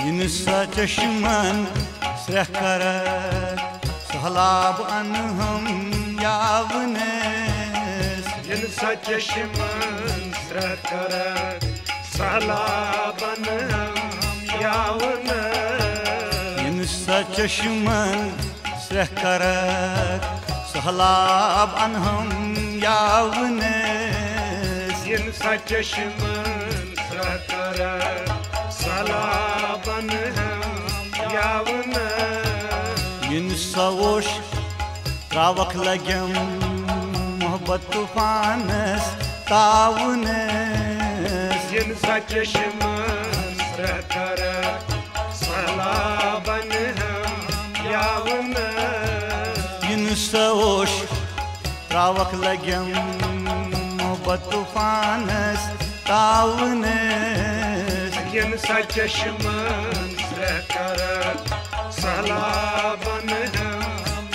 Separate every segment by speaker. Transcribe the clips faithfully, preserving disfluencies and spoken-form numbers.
Speaker 1: इन सा चश्मन स्रह करत सहलाब अन हम यावनेस
Speaker 2: इन सा चश्मन स्रह करत सहलाब अन हम यावनेस
Speaker 1: इन सा चश्मन स्रह करत सहलाब अन हम यावनेस
Speaker 2: इन सा चश्मन स्रह करत सहलाब अन हम यावनेस
Speaker 1: इन सवोश त्रावक लगम मोहब्बत तूफानस तावनेस
Speaker 2: इन सा चश्मन स्रह करत सहलाब अन हम यावनेस
Speaker 1: इन सवोश त्रावक लगम मोहब्बत तूफानस तावनेस
Speaker 2: इन सा चश्मन स्रह करत सहलाब अन हम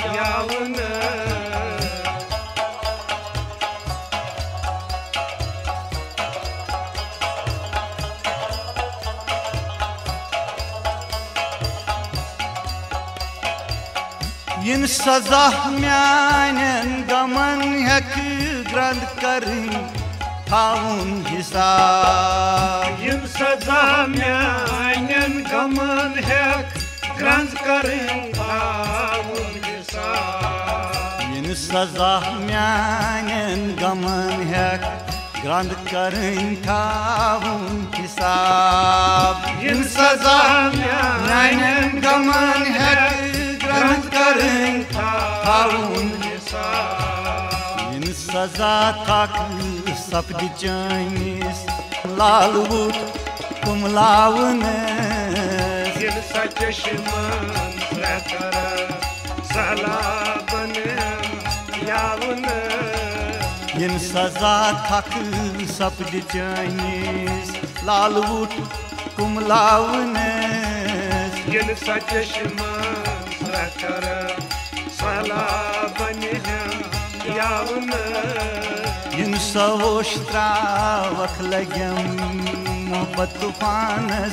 Speaker 2: यावनेस
Speaker 1: इन सजा म्यानन गमन हक ग्रंथ करें थाउन हिसाब
Speaker 2: इन सजा म्यानन गमन हक ग्रंथ करें थाउन हिसाब
Speaker 1: इन सजा म्यानन गमन हक ग्रंथ करें थाउन हिसाब
Speaker 2: इन सजा म्यानन
Speaker 1: गमन हक ग्रंथ करें
Speaker 2: थाउन हिसाब
Speaker 1: इन सजा तक सपद चानिस लालवुत कुमलावनेस
Speaker 2: इन सा चश्मन स्रह करत सहलाब अन हम यावनेस
Speaker 1: इन सजा तक सपद चानिस लालवुत कुमलावनेस
Speaker 2: इन सा चश्मन स्रह करत सहलाब अन हम यावनेस
Speaker 1: इन सवोश त्रावक लगम मोहब्बत तूफानस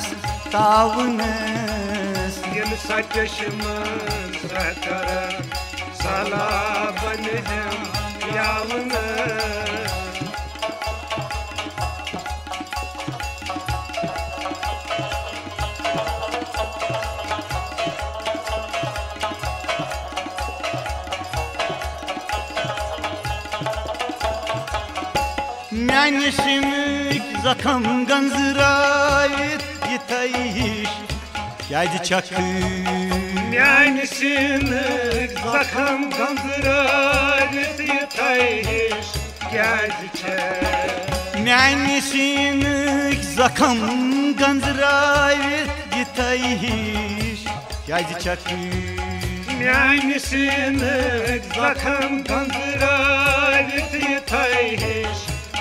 Speaker 1: तावनेस
Speaker 2: इन सा चश्मन स्रह करत सहलाब अन हम यावनेस
Speaker 1: Мяне шиник закам ганзырайт етайиш Яйди чакы
Speaker 2: Мяне шиник закам ганзырайт етайиш Яйди чакы
Speaker 1: Мяне шиник закам ганзырайт етайиш Яйди чакы
Speaker 2: Мяне шиник закам ганзырайт етайиш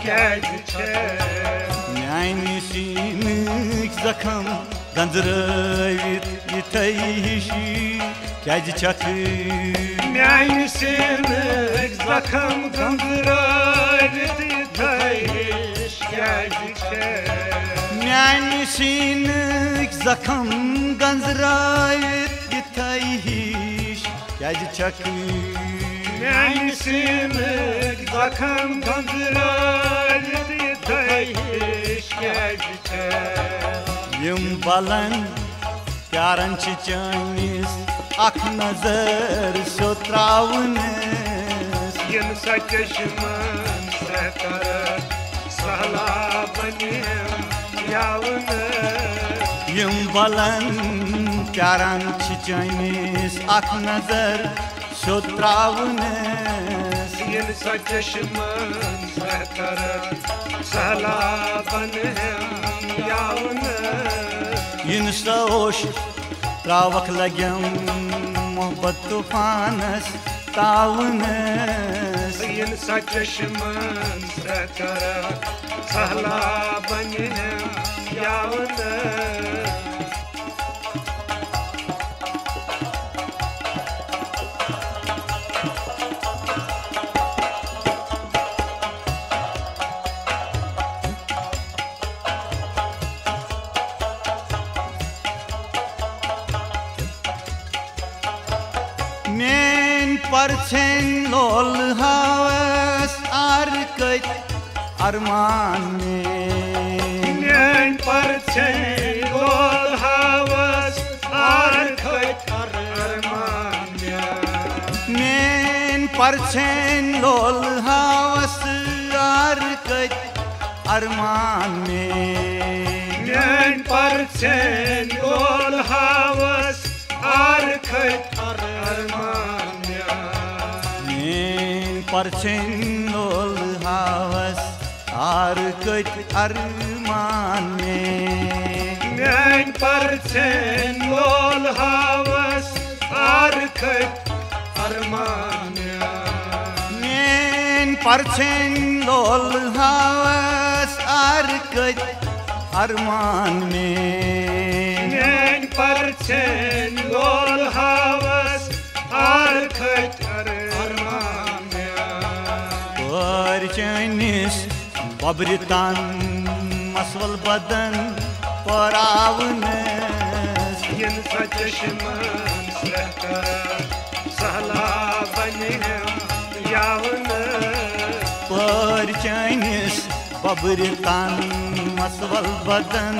Speaker 1: Мяне шиник закам ганзырайт етайиш Яйди чакы
Speaker 2: Мяне шиник закам ганзырайт етайиш Яйди чакы
Speaker 1: Мяне шиник закам ганзырайт етайиш Яйди чакы
Speaker 2: Мяне шиник закам ганзырайт етайиш Яйди чакы
Speaker 1: Yım balan प्यारन चानिस अख नजर सो त्रावनेस
Speaker 2: इन सा चश्मन स्रह करत सहलाब अन हम यावनेस
Speaker 1: यम बलन प्यारन चानिस अख नजर सो त्रावनेस
Speaker 2: इन सा चश्मन स्रह करत सहलाब अन हम यावनेस
Speaker 1: इन सोश त्रावक लगम मोहब्बत तूफानस तावनेस
Speaker 2: इन सा चश्मन स्रह करत सहलाब अन हम यावनेस
Speaker 1: लोल हावस आर कत अरमान
Speaker 2: Nyan parchen lol havas ar khayt armanya
Speaker 1: मेन परछेन लोल हावस आर कत अरमान
Speaker 2: Nyan parchen lol havas ar khayt armanya
Speaker 1: मेन परछेन लोल हावस आर कत अरमान
Speaker 2: Nyan parchen lol havas ar khayt armanya
Speaker 1: मेन परछेन लोल हावस आर कत अरमान
Speaker 2: Nyan parchen lol havas ar khayt armanya
Speaker 1: परचनिस बबरितान मसवल बदन परावनस
Speaker 2: Yin saçışman sehkara sahla benim yavını
Speaker 1: परचनिस बबरितान मसवल बदन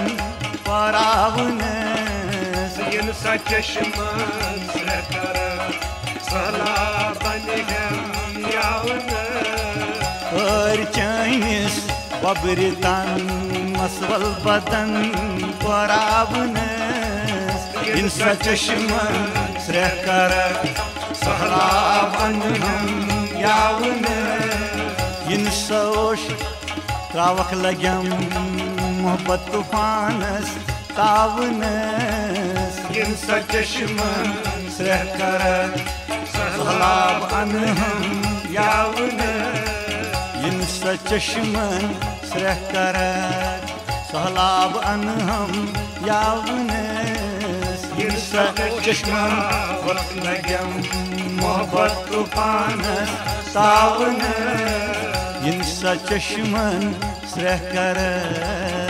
Speaker 1: परावनस
Speaker 2: Yin saçışman sehkara sahla benim yavını
Speaker 1: परचनिस बबरितान मसवल बदन परावनस इंसा चश्मन श्रेकर सहलावन हम यावन इंसोश त्रावख लग्यम मोहब्बत तूफानस तावनस
Speaker 2: Yin saçışman
Speaker 1: श्रेकर सहलावन हम यावन इंसा चश्मन श्रेकर सहलाब अनहम यावनस इंसा चश्मन वक्त लग्यम मोहब्बत तूफानस तावनस इंसा चश्मन श्रेकर